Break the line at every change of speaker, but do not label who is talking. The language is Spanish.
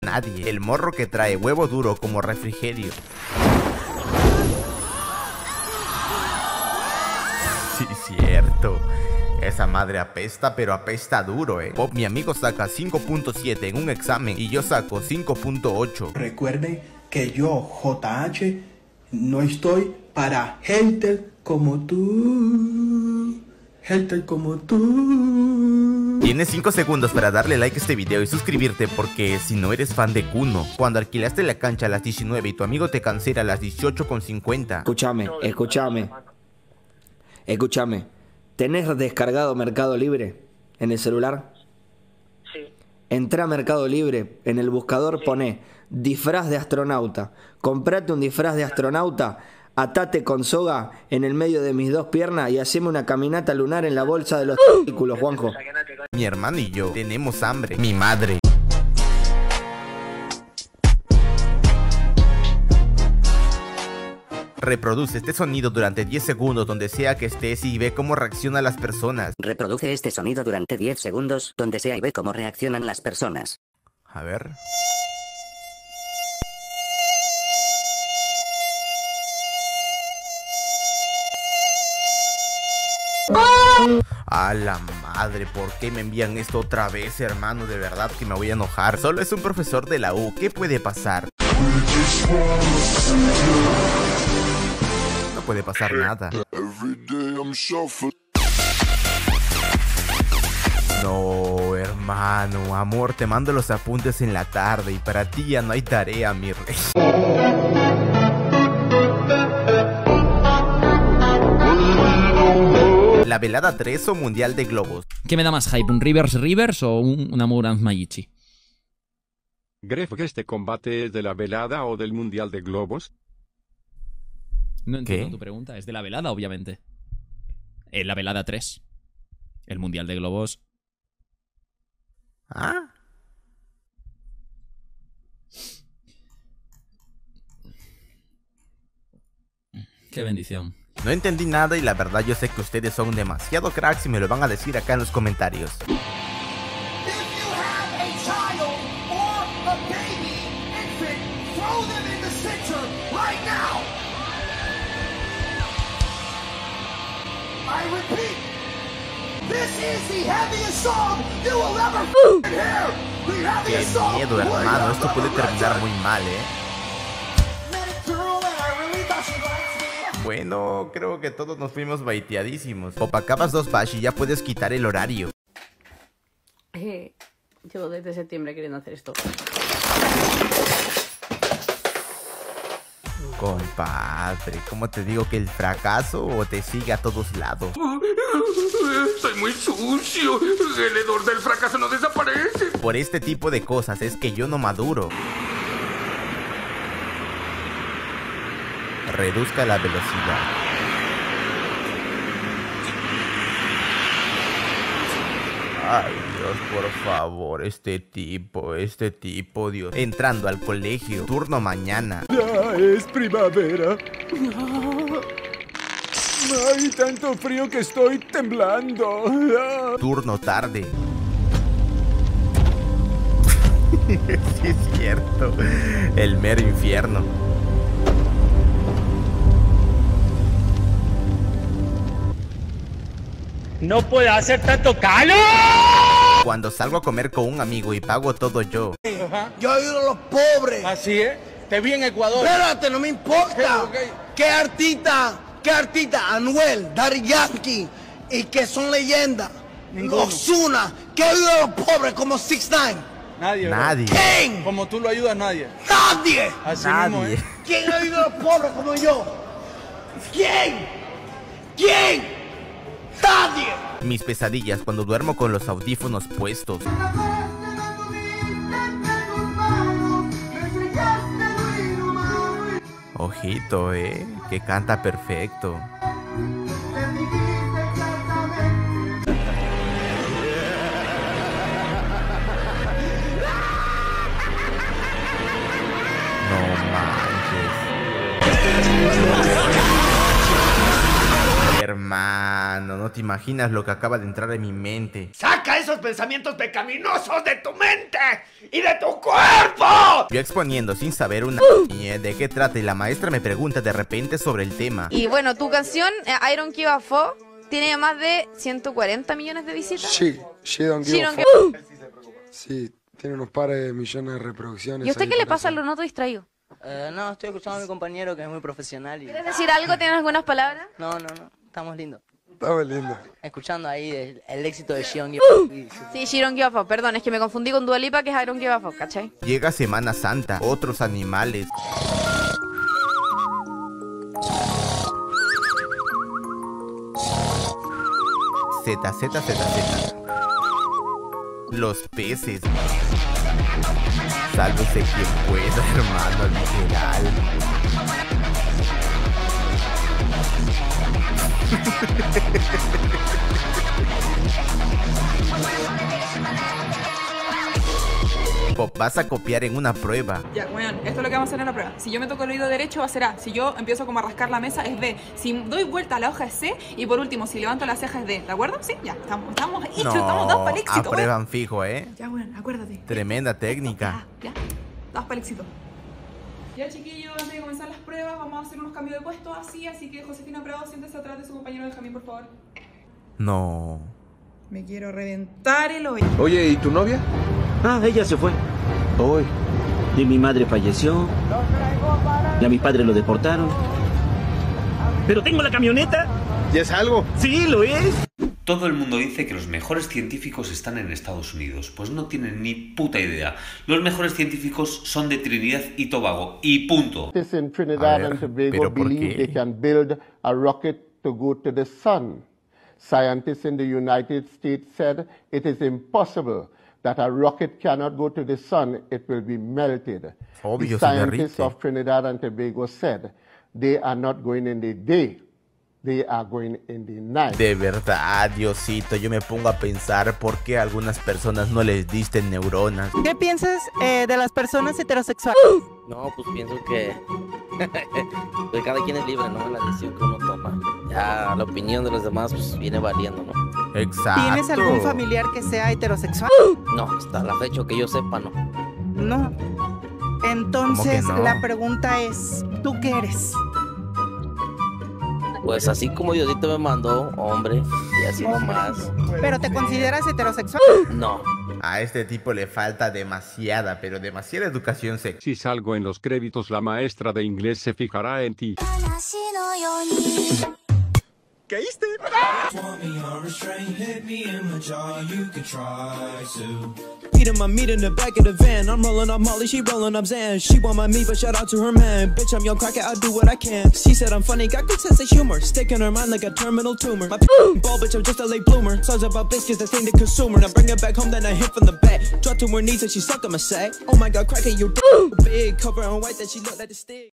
nadie. El morro que trae huevo duro como refrigerio. Sí, cierto. Esa madre apesta, pero apesta duro, Pop, mi amigo saca 5.7 en un examen y yo saco 5.8.
Recuerden que yo, JH, no estoy para hater como tú. Hater como tú.
Tienes 5 segundos para darle like a este video y suscribirte, porque si no eres fan de Kuno, cuando alquilaste la cancha a las 19 y tu amigo te cancela a las 18:50.
Escúchame. ¿Tenés descargado Mercado Libre en el celular?
Sí.
Entrá a Mercado Libre, en el buscador poné disfraz de astronauta. Comprate un disfraz de astronauta, atate con soga en el medio de mis dos piernas y haceme una caminata lunar en la bolsa de los testículos, Juanjo.
Mi hermano y yo tenemos hambre. Mi madre. Reproduce este sonido durante 10 segundos donde sea que estés y ve cómo reaccionan las personas.
Reproduce este sonido durante 10 segundos donde sea y ve cómo reaccionan las personas.
A ver. A la madre, ¿por qué me envían esto otra vez, hermano? De verdad que me voy a enojar. Solo es un profesor de la U, ¿qué puede pasar? No puede pasar nada. No, hermano, amor, te mando los apuntes en la tarde y para ti ya no hay tarea, mi rey. ¿La velada 3 o Mundial de Globos?
¿Qué me da más hype? ¿Un Rivers o un Amouranz Mayichi?
¿Crees que este combate es de la velada o del Mundial de Globos?
No entiendo tu pregunta. Es de la velada, obviamente. La velada 3. El Mundial de Globos.
¿Ah?
Qué bendición.
No entendí nada y la verdad yo sé que ustedes son demasiado cracks y me lo van a decir acá en los comentarios. Qué miedo, hermano, esto puede terminar muy mal, Bueno, creo que todos nos fuimos baiteadísimos. Pop, acabas 2 bash y ya puedes quitar el horario.
Llevo desde septiembre queriendo hacer esto.
Compadre, ¿cómo te digo que el fracaso o te sigue a todos lados?
Estoy muy sucio. El hedor del fracaso no desaparece.
Por este tipo de cosas es que yo no maduro. Reduzca la velocidad. Ay, Dios, por favor, este tipo, Dios. Entrando al colegio, turno mañana.
Ya es primavera. Hay tanto frío que estoy temblando.
Turno tarde. Sí es cierto. El mero infierno.
¡No puede hacer tanto calor!
Cuando salgo a comer con un amigo y pago todo yo.
Yo ayudo a los pobres.
Así es. Te vi en Ecuador.
Espérate, no me importa. ¿Qué artista? Anuel, Daddy Yankee, y que son leyendas. Ozuna. ¿Qué ayuda a los pobres como 6ix9ine?
Nadie.
Nadie.
¿Quién?
Como tú lo ayudas, nadie.
Nadie.
Así
Nadie.
mismo,
¿Quién ayuda a los pobres como yo? ¿Quién? Nadie.
Mis pesadillas cuando duermo con los audífonos puestos. Ojito, que canta perfecto. No manches. Hermano, no te imaginas lo que acaba de entrar en mi mente.
¡Saca esos pensamientos pecaminosos de tu mente y de tu cuerpo!
Yo exponiendo sin saber una de qué trata y la maestra me pregunta de repente sobre el tema.
Y bueno, tu canción, I Don't Give a Fuck, tiene más de 140 millones de visitas.
Sí, She Don't Give a Fuck. Sí, tiene unos pares de millones de reproducciones.
¿Y a usted qué le pasa? Lo noto distraído.
No, estoy escuchando a mi compañero que es muy profesional.
¿Quieres decir algo? ¿Tienes algunas palabras?
No, estamos lindos.
Estamos lindos.
Escuchando ahí el éxito de She Don't Give a Fuck.
Sí, She Don't Give a Fuck, perdón, es que me confundí con Dua Lipa, que es I Don't Give a Fuck, ¿cachai?
Llega Semana Santa, otros animales. Z. Los peces. Sálvese quien pueda, hermano, literal. Vas a copiar en una prueba.
Ya, weón, esto es lo que vamos a hacer en la prueba. Si yo me toco el oído derecho va a ser A. Si yo empiezo como a rascar la mesa es B. Si doy vuelta a la hoja es C. Y por último, si levanto la ceja es D. ¿De acuerdo? Sí, ya, estamos hechos, estamos dos para el éxito.
Aprueban fijo,
Ya, weón, acuérdate.
Tremenda técnica.
Ya, dos para el éxito. Ya, chiquillos, antes de comenzar las pruebas vamos a hacer unos cambios de puesto así que Josefina Prado, siéntese atrás de su compañero Benjamín, por favor.
No.
Me quiero reventar el hoyo.
Oye, ¿y tu novia?
Ah, ella se fue. Hoy. Y mi madre falleció. Y a mi padre lo deportaron. Pero tengo la camioneta.
¿Y es algo?
Sí, lo es.
Todo el mundo dice que los mejores científicos están en Estados Unidos. Pues no tienen ni puta idea. Los mejores científicos son de Trinidad y Tobago. Y punto.
In Trinidad and Tobago believe they can build a rocket to go to the sun. Scientists in the United States said it is impossible that a rocket cannot go to the sun, it will be melted. The scientists of Trinidad and Tobago said they are not going in the day, they are going in the night.
De verdad, Diosito, yo me pongo a pensar por qué a algunas personas no les diste neuronas.
¿Qué piensas de las personas heterosexuales?
No, pues pienso que pues cada quien es libre, ¿no? En la decisión que uno toma. Ya la opinión de los demás pues viene valiendo, ¿no?
Exacto.
¿Tienes algún familiar que sea heterosexual?
No, hasta la fecha que yo sepa, no.
No. Entonces
¿Cómo que no?
La pregunta es, ¿tú qué eres?
Pues así como Diosito me mandó, hombre, y así nomás.
¿Pero te consideras heterosexual?
No.
A este tipo le falta demasiada, pero demasiada educación sexual.
Si salgo en los créditos, la maestra de inglés se fijará en ti.
¿Caíste?
Eating my meat in the back of the van. I'm rolling up Molly, she rolling up Zan. She want my meat, but shout out to her man. Bitch, I'm young cracker, I do what I can. She said I'm funny, got good sense of humor. Stick in her mind like a terminal tumor. My ball, bitch, I'm just a late bloomer. Songs about biscuits, the thing to consumer. Now bring her back home, then I hit from the back. Drop to her knees and she suck on my sack. Oh my god, cracker, you big. Cover on white, then she look like the stick.